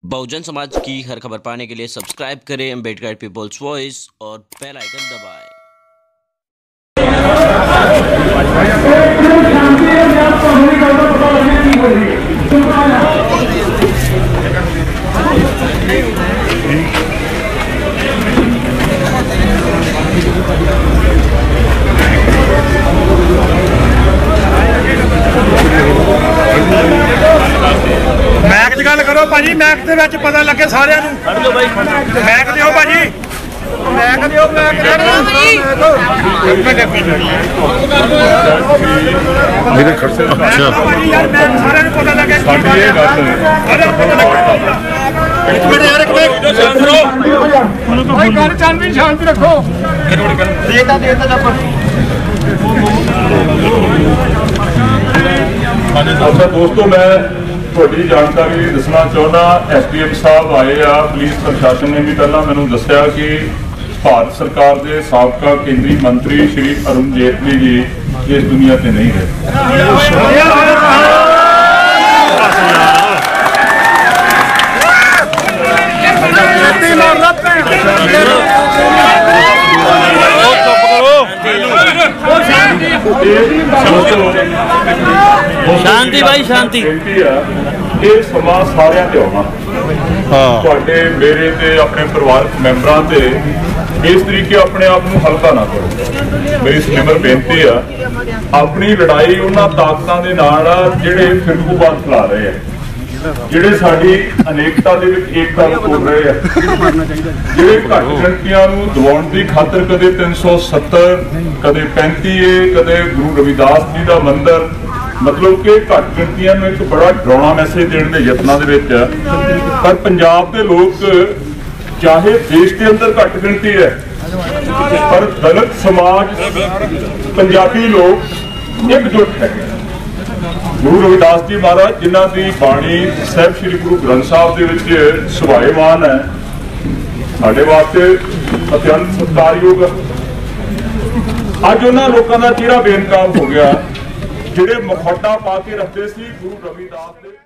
बहुजन समाज की हर खबर पाने के लिए सब्सक्राइब करें अम्बेडकर पीपल्स वॉइस और बेल आइकन दबाएं। मैक दी गल करो भाजी, मैक दे विच पता लगे सारिਆਂ ਨੂੰ। मैक दिओ भाजी, मैक दिओ, मैक मेरे खर्चे अच्छा भाजी यार, मैक सारिਆਂ ਨੂੰ पता लगे। साडी ये गल एक मिनट यार, एक मिनट शांत रहो भाई, गल चल भी शांति रखो। देता जब अच्छा दोस्तों, मैं थोड़ी जानकारी दसना चाहना। SDM साहब आए आ, पुलिस प्रशासन ने भी पहला मैनू दसिया कि भारत सरकार के साबका केंद्रीय मंत्री श्री अरुण जेटली जी इस दुनिया से नहीं रहे। शांति भाई शांति। ये समा सारिਆਂ ते आउणा, तुहाडे मेरे ते अपने परिवारक मैंबरां ते इस तरीके अपने आप को हल्का ना करो। मेरी सिमर बेनती है, अपनी लड़ाई उन्हां ताकतां दे नाल जिहड़े फिरकूबाद फैला रहे हैं, जिहड़े साडी अनेकता दे विच एकता तोड़ रहे हैं, जिहड़े घट गिणतियां नूं दबाउण दी खातर कदे 370 कदे 35 कदे गुरु रविदास जी का मंदिर, मतलब कि घट गिणतियां नूं एक बड़ा डरावना मैसेज देने के यत्नां दे विच। पर पंजाब के लोग, चाहे देश के अंदर घट गिणती है, पर दलित समाज पंजाबी लोग एकजुट है। गुरु रविदास जी महाराज जिन्हां दी बाणी साहिब श्री गुरु ग्रंथ साहिब दे विच सुभाएमान है, साडे वास्ते अत्यंत सत्कारयोग। अज उन्हां लोकां दा चेहरा बेनकाब हो गया जिहड़े मुखौटा पा के रखते सी गुरु रविदास दे।